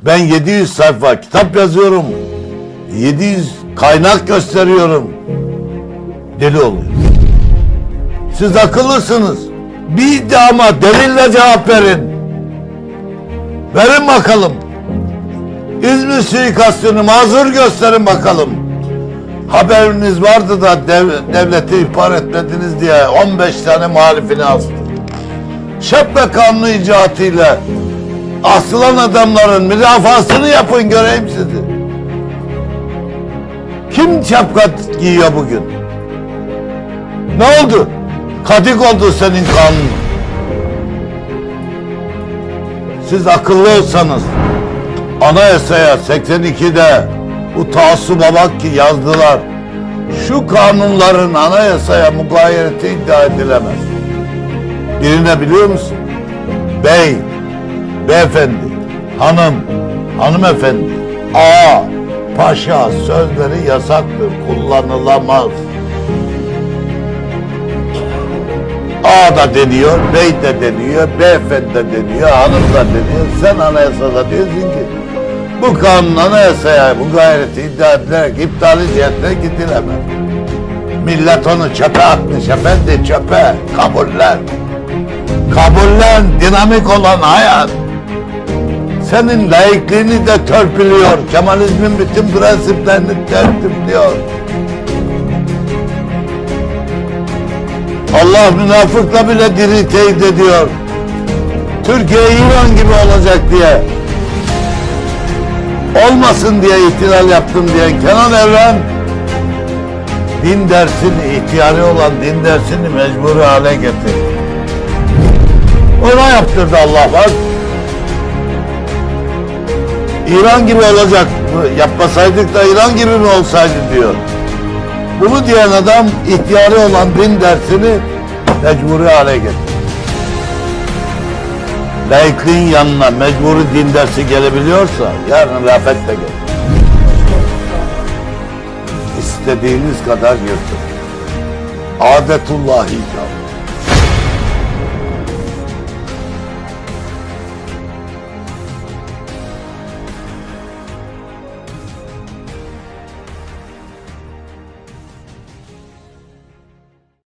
Ben 700 sayfa kitap yazıyorum. 700 kaynak gösteriyorum. Deli oluyor. Siz akıllısınız. Bir iddiama delille cevap verin. Verin bakalım. İzmir suikastını mazur gösterin bakalım. Haberiniz vardı da devleti ihbar etmediniz diye 15 tane muhalifini astı. Şapka kanunu icraatıyla asılan adamların müdafasını yapın, göreyim sizi. Kim şapka giyiyor bugün? Ne oldu? Kadık oldu senin kanun. Siz akıllı olsanız anayasaya 82'de bu taassuba bak ki yazdılar. Şu kanunların anayasaya mugayereti iddia edilemez. Birine biliyor musun? Bey, beyefendi, hanım, hanımefendi, ağa, paşa sözleri yasaktır, kullanılamaz. Ağa da deniyor, bey de deniyor, beyefendi de deniyor, hanım da deniyor. Sen anayasada diyorsun ki bu kanun anayasaya bu gayreti iddia edilerek iptali cihetine gidilemez. Millet onu çöpe atmış efendi, çöpe. Kabullen. Kabullen, dinamik olan hayat. Senin laikliğini de törpülüyor. Kemalizmin bütün prensiplerini tertipliyor. Allah münafıkla bile diri teyit ediyor. Türkiye İran gibi olacak diye. Olmasın diye ihtilal yaptım diyen Kenan Evren, din dersini, ihtiyari olan din dersini mecburi hale getirdi. Ona yaptırdı Allah bak. İran gibi olacak, yapmasaydık da İran gibi mi olsaydı diyor. Bunu diyen adam ihtiyari olan din dersini mecburi hale getirdi. Laikliğin yanına mecburi din dersi gelebiliyorsa yarın rafet de gelir. İstediğiniz kadar yırtın. Adetullahi icab.